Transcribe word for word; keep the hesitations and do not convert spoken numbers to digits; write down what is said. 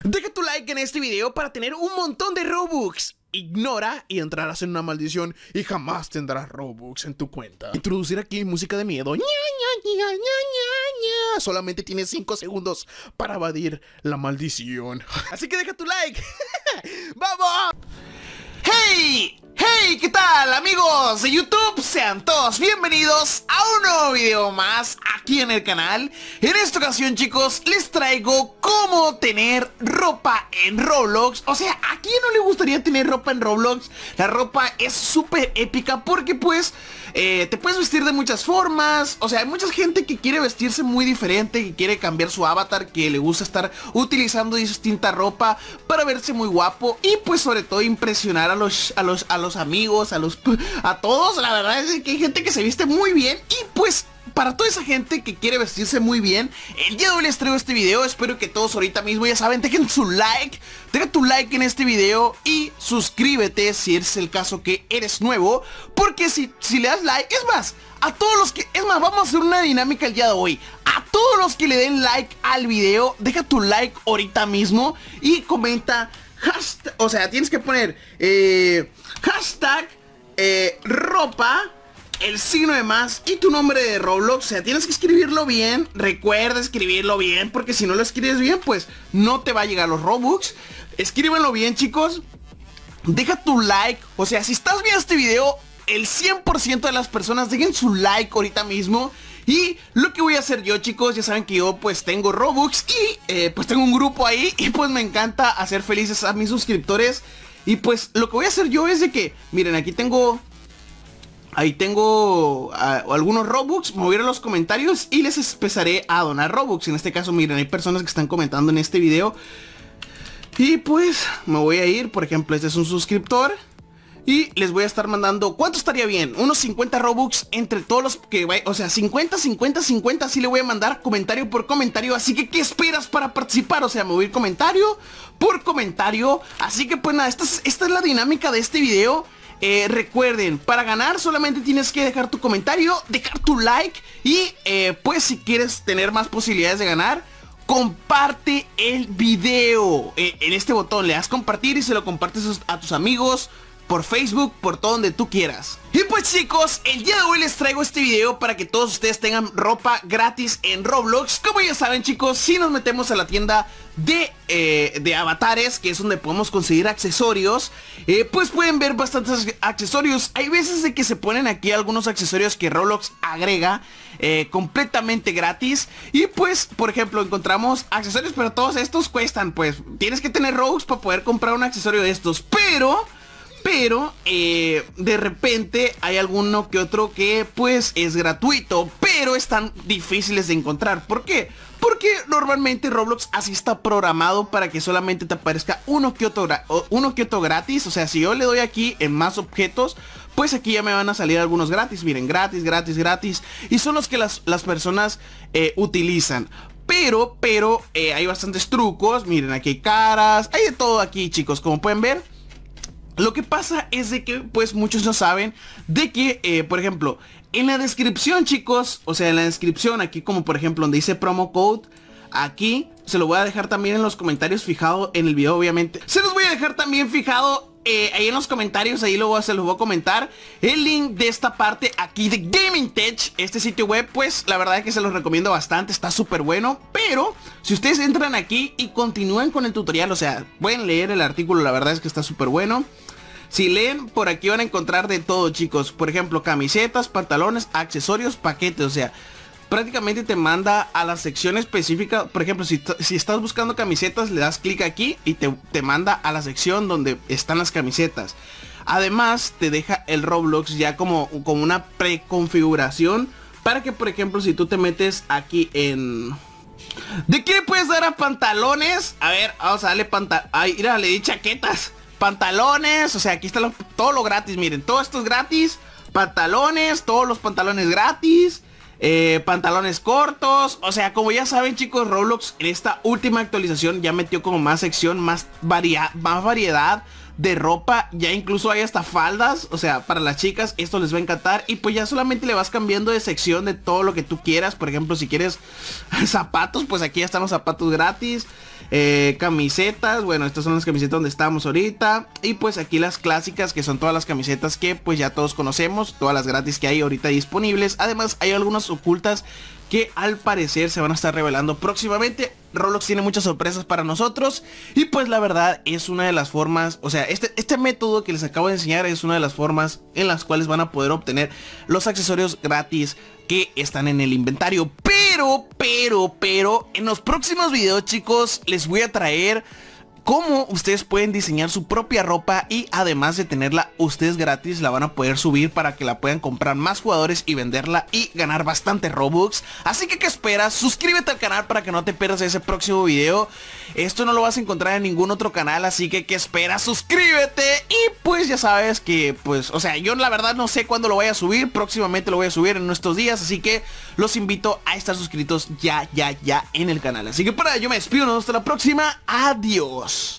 Deja tu like en este video para tener un montón de Robux. Ignora y entrarás en una maldición y jamás tendrás Robux en tu cuenta. Introducir aquí música de miedo. Ña, ña, ña, ña, ña, ña. Solamente tienes cinco segundos para evadir la maldición. Así que deja tu like. ¡Vamos! ¡Hey! ¡Hey! ¿Qué tal, amigos de YouTube? Sean todos bienvenidos a un nuevo video más aquí en el canal. En esta ocasión, chicos, les traigo cómo tener ropa en Roblox. O sea, ¿a quién no le gustaría tener ropa en Roblox? La ropa es súper épica porque pues eh, te puedes vestir de muchas formas. O sea, hay mucha gente que quiere vestirse muy diferente, que quiere cambiar su avatar, que le gusta estar utilizando distinta ropa para verse muy guapo y pues sobre todo impresionar a los, a los, a los amigos, a los a todos. La verdad es que hay gente que se viste muy bien y pues para toda esa gente que quiere vestirse muy bien, el día de hoy les traigo este video. Espero que todos ahorita mismo, ya saben, dejen su like, deja tu like en este video y suscríbete si es el caso que eres nuevo, porque si, si le das like, es más, a todos los que, es más, vamos a hacer una dinámica el día de hoy. A todos los que le den like al video, deja tu like ahorita mismo y comenta hashtag, o sea, tienes que poner eh, hashtag eh, ropa, el signo de más y tu nombre de Roblox. O sea, tienes que escribirlo bien. Recuerda escribirlo bien, porque si no lo escribes bien, pues no te va a llegar los Robux. Escríbanlo bien, chicos. Deja tu like. O sea, si estás viendo este video, el cien por ciento de las personas dejen su like ahorita mismo. Y lo que voy a hacer yo, chicos, ya saben que yo pues tengo Robux y eh, pues tengo un grupo ahí y pues me encanta hacer felices a mis suscriptores. Y pues lo que voy a hacer yo es de que, miren, aquí tengo... Ahí tengo uh, algunos Robux. Me voy a ir a los comentarios y les empezaré a donar Robux. En este caso, miren, hay personas que están comentando en este video. Y pues me voy a ir, por ejemplo, este es un suscriptor y les voy a estar mandando, ¿cuánto estaría bien? Unos cincuenta Robux entre todos los que vayan. O sea, cincuenta, cincuenta, cincuenta. Así le voy a mandar comentario por comentario. Así que, ¿qué esperas para participar? O sea, me voy a ir comentario por comentario. Así que pues nada, esta es, esta es la dinámica de este video. Eh, recuerden, para ganar solamente tienes que dejar tu comentario, dejar tu like y eh, pues si quieres tener más posibilidades de ganar, comparte el video. Eh, en este botón le das compartir y se lo compartes a tus amigos por Facebook, por todo donde tú quieras. Y pues, chicos, el día de hoy les traigo este video para que todos ustedes tengan ropa gratis en Roblox. Como ya saben, chicos, si nos metemos a la tienda de, eh, de avatares, que es donde podemos conseguir accesorios, eh, pues pueden ver bastantes accesorios. Hay veces de que se ponen aquí algunos accesorios que Roblox agrega eh, completamente gratis. Y pues, por ejemplo, encontramos accesorios, pero todos estos cuestan. Pues tienes que tener Robux para poder comprar un accesorio de estos. Pero... Pero eh, de repente hay alguno que otro que pues es gratuito, pero están difíciles de encontrar. ¿Por qué? Porque normalmente Roblox así está programado para que solamente te aparezca uno que otro, uno que otro gratis. O sea, si yo le doy aquí en más objetos, pues aquí ya me van a salir algunos gratis. Miren, gratis, gratis, gratis. Y son los que las, las personas eh, utilizan. Pero, pero eh, hay bastantes trucos. Miren, aquí hay caras, hay de todo aquí, chicos, como pueden ver. Lo que pasa es de que pues muchos no saben de que, eh, por ejemplo, en la descripción, chicos, o sea, en la descripción aquí como por ejemplo donde dice promo code, aquí se lo voy a dejar también en los comentarios fijado en el video, obviamente. Se los voy a dejar también fijado eh, ahí en los comentarios, ahí luego se los voy a comentar el link de esta parte aquí de Gaming Tech. Este sitio web, pues la verdad es que se los recomiendo bastante, está súper bueno. Pero si ustedes entran aquí y continúan con el tutorial, o sea, pueden leer el artículo, la verdad es que está súper bueno. Si leen, por aquí van a encontrar de todo, chicos. Por ejemplo, camisetas, pantalones, accesorios, paquetes. O sea, prácticamente te manda a la sección específica. Por ejemplo, si, si estás buscando camisetas, le das clic aquí y te, te manda a la sección donde están las camisetas. Además, te deja el Roblox ya como, como una preconfiguración para que, por ejemplo, si tú te metes aquí en... ¿De qué le puedes dar a pantalones? A ver, vamos a darle pantalones. Ay, mira, le di chaquetas. Pantalones, o sea, aquí está lo, todo lo gratis. Miren, todo esto es gratis. Pantalones, todos los pantalones gratis. eh, Pantalones cortos. O sea, como ya saben, chicos, Roblox en esta última actualización ya metió como más sección, más, varia más variedad de ropa. Ya incluso hay hasta faldas. O sea, para las chicas esto les va a encantar. Y pues ya solamente le vas cambiando de sección de todo lo que tú quieras. Por ejemplo, si quieres zapatos, pues aquí ya están los zapatos gratis. eh, camisetas. Bueno, estas son las camisetas donde estamos ahorita. Y pues aquí las clásicas, que son todas las camisetas que pues ya todos conocemos, todas las gratis que hay ahorita disponibles. Además hay algunas ocultas que al parecer se van a estar revelando próximamente. Roblox tiene muchas sorpresas para nosotros y pues la verdad es una de las formas, o sea, este, este método que les acabo de enseñar es una de las formas en las cuales van a poder obtener los accesorios gratis que están en el inventario. Pero, pero, pero, en los próximos videos, chicos, les voy a traer cómo ustedes pueden diseñar su propia ropa y además de tenerla ustedes gratis, la van a poder subir para que la puedan comprar más jugadores y venderla y ganar bastante Robux. Así que, ¿qué esperas? Suscríbete al canal para que no te pierdas ese próximo video. Esto no lo vas a encontrar en ningún otro canal, así que, ¿qué esperas? Suscríbete. Y pues ya sabes que, pues, o sea, yo la verdad no sé cuándo lo voy a subir. Próximamente lo voy a subir en estos días, así que los invito a estar suscritos ya, ya, ya en el canal. Así que para ello me despido, hasta la próxima. Adiós.